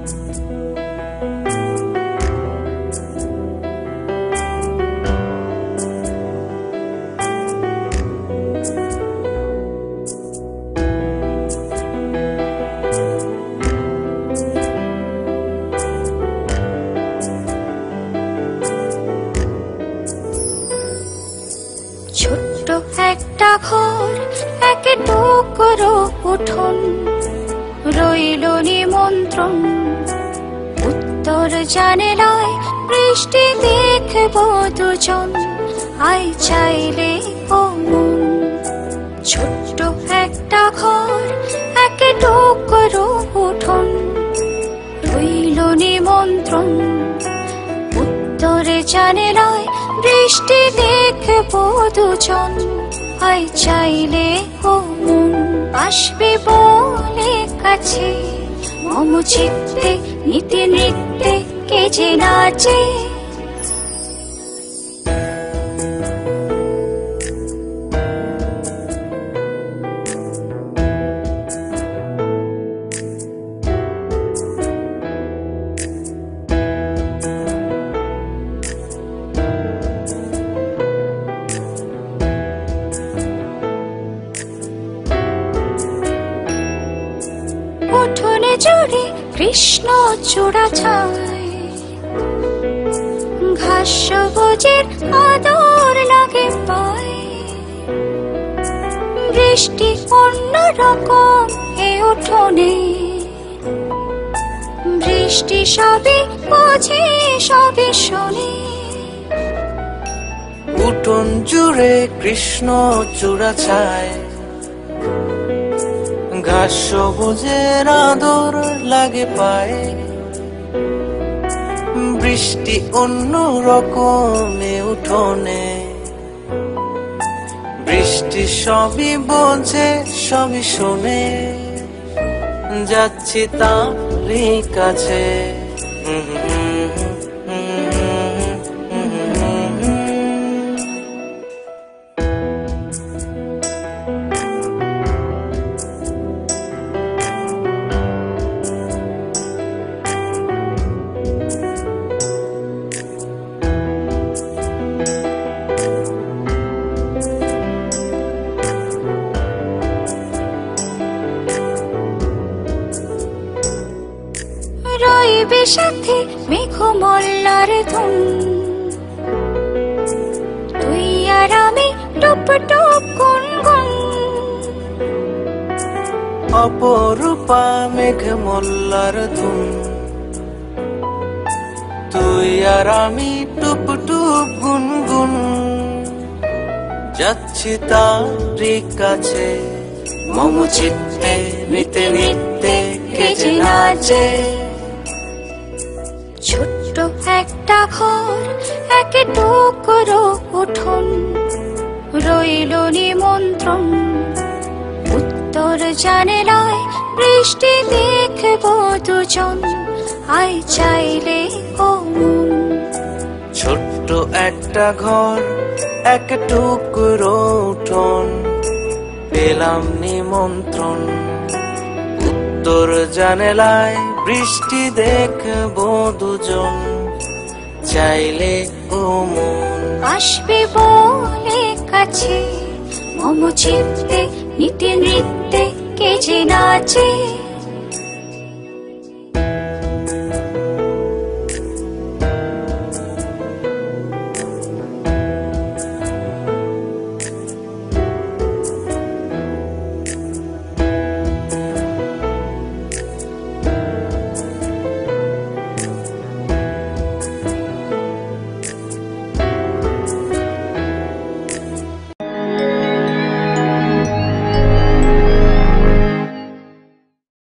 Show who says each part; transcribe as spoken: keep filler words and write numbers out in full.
Speaker 1: ছোট্ট একটা ঘর, এক টুকরো উঠোন, রইল নিমন্ত্রণ। উত্তর জানালায় বৃষ্টি দেখবো দুজন, আই চাইলে ও মন। ছোট্ট একটা ঘর, এক টুকরো উঠোন, রইল নিমন্ত্রণ। উত্তর জানালায় বৃষ্টি দেখবো দুজন, আই চাইলে ও মন। আসবে বলে কাছে মম চিত্তে, নিতে নৃত্যে কে যে নাচে। উঠোনে জুড়ে কৃষ্ণ চূড়া ছায়, ঘাস সবুজের আদর লাগে পায়। বৃষ্টি অন্য রকম এ উঠোনে, বৃষ্টি সবই বোঝে সবই শোনে।
Speaker 2: উঠোন জুড়ে কৃষ্ণ চূড়া ছায়, ঘাস সবুজের আদর লাগে পায়ে। বৃষ্টি অন্য রকমে উঠোনে, বৃষ্টি সবই বোঝে সবই শোনে। যাচ্ছি তারই কাছে,
Speaker 1: রইবে সাথে মেঘমল্লার ধুন। তুই আর আমি টুপ টুপ গুনগুন,
Speaker 2: অপরূপা মেঘমল্লার ধুন। তুই আর আমি টুপ টুপ গুনগুন, যাচ্ছি তারই কাছে মম চিত্তে, নিতে নিতে কে যে নাচে।
Speaker 1: ছোট্ট একটা ঘর, এক টুকরো উঠোন, রইল নিমন্ত্রণ। উত্তর জানালায় বৃষ্টি দেখবো দুজন, আই চাইলে ও মন।
Speaker 2: ছোট্ট একটা ঘর, এক টুকরো উঠোন, পেলাম নিমন্ত্রণ। উত্তর জানালায় বৃষ্টি দেখবো দুজন, চাইলে ও মন।
Speaker 1: আসবে বলে কাছে মম চিত্তে, নিতে নৃত্যে কে যে নাচে।